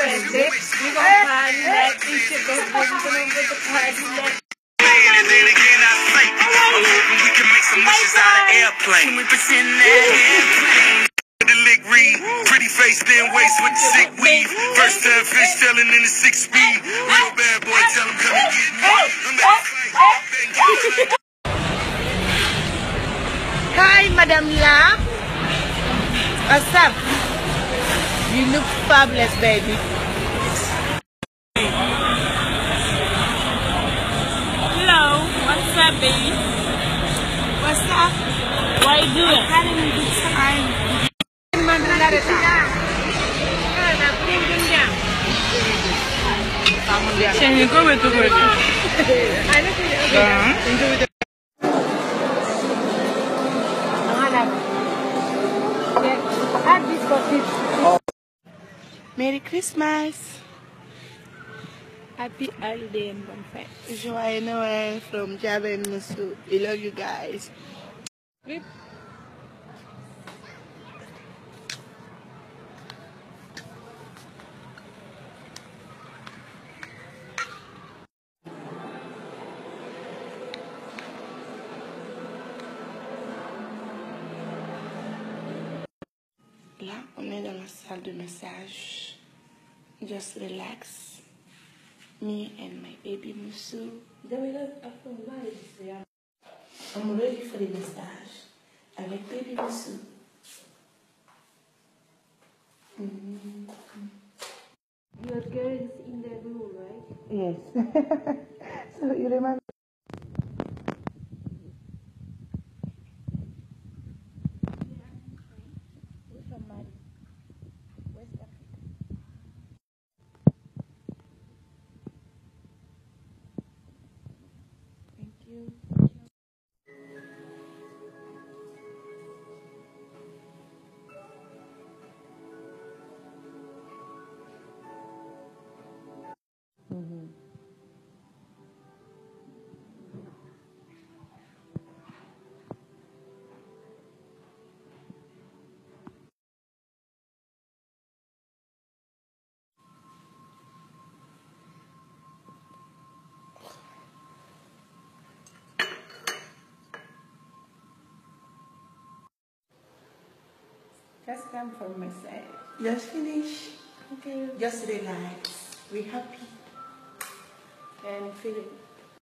birthday. We gonna party like it's your birthday. We gonna go to party like. And then again, I say, I'm hoping we can make some wishes out of airplane. Can we pretend that airplane? The lick read, pretty face, thin waist with the sick weave. First time fish telling in the 6-speed. Real bad boy, tell him come and get me. I'm at the fight. Hi, Madam La. What's up? You look fabulous, baby. Hello, what's up, baby? What's up? What are you doing? I'm having a good time. Can you go with the Merry Christmas. Happy holiday and bonfire. Joyeux Noël from Jabba and Musu. We love you guys. Là, on est dans la salle de massage. Just relax. Me and my baby Musu. I'm ready for the massage. Avec baby Musu. Your girl is in the room, right? Yes. So you remember? We're from Mali, West Africa. Thank you. Just come from my side. Just finish. Okay. Just relax. We're happy. And feeling